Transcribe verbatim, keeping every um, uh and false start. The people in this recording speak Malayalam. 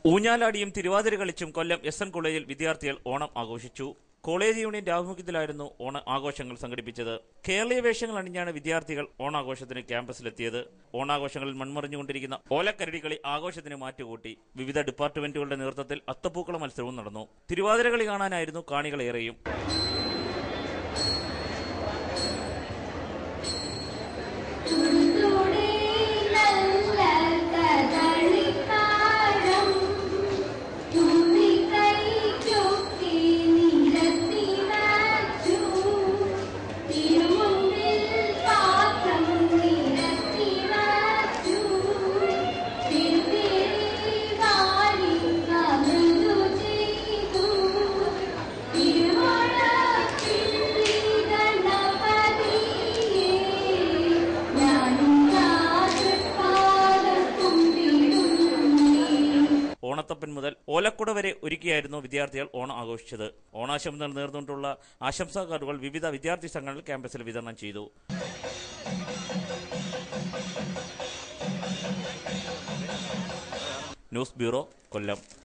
ഊഞ്ഞാലാടിയും തിരുവാതിര കളിച്ചും കൊല്ലം എസ് എൻ കോളേജിൽ വിദ്യാർത്ഥികൾ ഓണം ആഘോഷിച്ചു. കോളേജ് യൂണിയന്റെ ആഭിമുഖ്യത്തിലായിരുന്നു ഓണ ആഘോഷങ്ങൾ സംഘടിപ്പിച്ചത്. കേരളീയ വേഷങ്ങൾ അണിഞ്ഞാണ് വിദ്യാർത്ഥികൾ ഓണാഘോഷത്തിന് ക്യാമ്പസിലെത്തിയത്. ഓണാഘോഷങ്ങളിൽ മൺമറിഞ്ഞുകൊണ്ടിരിക്കുന്ന ഓലക്കരടി കളി ആഘോഷത്തിന് മാറ്റുകൂട്ടി. വിവിധ ഡിപ്പാർട്ട്മെന്റുകളുടെ നേതൃത്വത്തിൽ അത്തപ്പൂക്കള മത്സരവും നടന്നു. തിരുവാതിര കളി കാണാനായിരുന്നു കാണികളേറെയും. ഓണത്തപ്പൻ മുതൽ ഓലക്കുട വരെ ഒരുക്കിയായിരുന്നു വിദ്യാർത്ഥികൾ ഓണം ആഘോഷിച്ചത്. ഓണാശംസകൾ നേർന്നുകൊണ്ടുള്ള ആശംസാ കാർഡുകൾ വിവിധ വിദ്യാർത്ഥി സംഘടനകൾ ക്യാമ്പസിൽ വിതരണം ചെയ്തു. ന്യൂസ് ബ്യൂറോ, കൊല്ലം.